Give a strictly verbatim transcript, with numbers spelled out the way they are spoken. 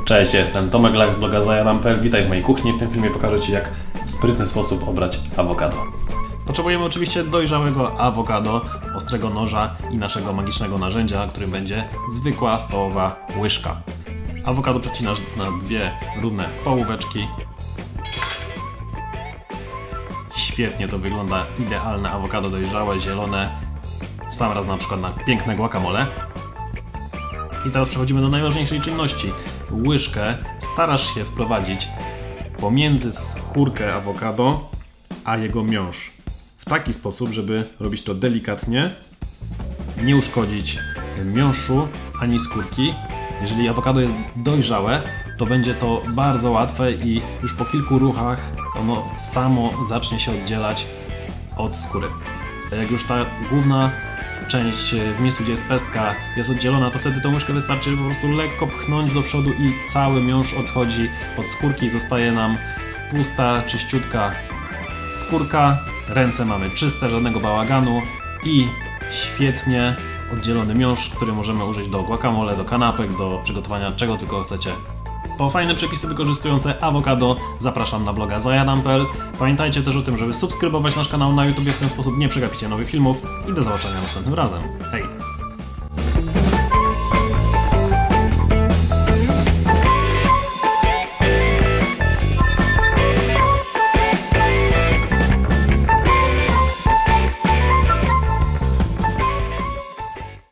Cześć, ja jestem Tomek Lach z bloga zajadam kropka p l. Witaj w mojej kuchni. W tym filmie pokażę Ci, jak w sprytny sposób obrać awokado. Potrzebujemy oczywiście dojrzałego awokado, ostrego noża i naszego magicznego narzędzia, którym będzie zwykła stołowa łyżka. Awokado przecinasz na dwie równe połóweczki. Świetnie to wygląda, idealne awokado dojrzałe, zielone, w sam raz na przykład na piękne guacamole. I teraz przechodzimy do najważniejszej czynności. Łyżkę starasz się wprowadzić pomiędzy skórkę awokado a jego miąższ. W taki sposób, żeby robić to delikatnie, nie uszkodzić miąższu ani skórki. Jeżeli awokado jest dojrzałe, to będzie to bardzo łatwe i już po kilku ruchach ono samo zacznie się oddzielać od skóry. Jak już ta główna część w miejscu, gdzie jest pestka, jest oddzielona, to wtedy tą łyżkę wystarczy po prostu lekko pchnąć do przodu i cały miąższ odchodzi od skórki. Zostaje nam pusta, czyściutka skórka. Ręce mamy czyste, żadnego bałaganu i świetnie oddzielony miąższ, który możemy użyć do guacamole, do kanapek, do przygotowania czego tylko chcecie. Po fajne przepisy wykorzystujące awokado zapraszam na bloga zajadam kropka p l. Pamiętajcie też o tym, żeby subskrybować nasz kanał na YouTube, w ten sposób nie przegapicie nowych filmów i do zobaczenia następnym razem. Hej!